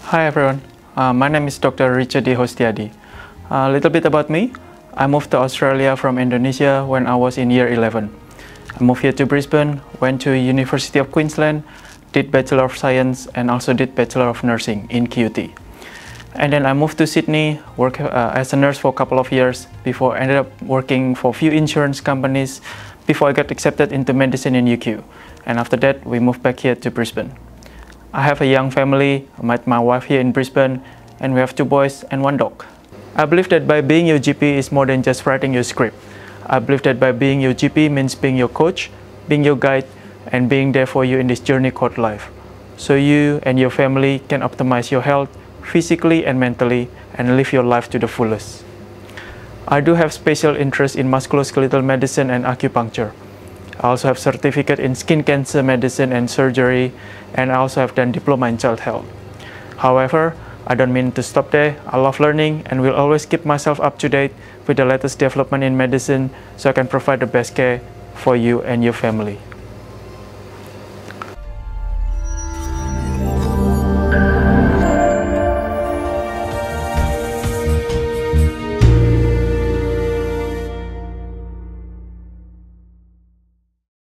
Hi everyone, my name is Dr. Richard D. Hostiadi. A little bit about me. I moved to Australia from Indonesia when I was in year 11. I moved here to Brisbane, went to University of Queensland, did Bachelor of Science and also did Bachelor of Nursing in QUT. And then I moved to Sydney, worked as a nurse for a couple of years before I ended up working for a few insurance companies before I got accepted into medicine in UQ. And after that, we moved back here to Brisbane. I have a young family. I met my wife here in Brisbane, and we have 2 boys and 1 dog. I believe that by being your GP is more than just writing your script. I believe that by being your GP means being your coach, being your guide, and being there for you in this journey called life. So you and your family can optimize your health physically and mentally and live your life to the fullest. I do have special interest in musculoskeletal medicine and acupuncture. I also have certificate in skin cancer medicine and surgery, and I also have done diploma in child health. However, I don't mean to stop there. I love learning and will always keep myself up to date with the latest development in medicine so I can provide the best care for you and your family.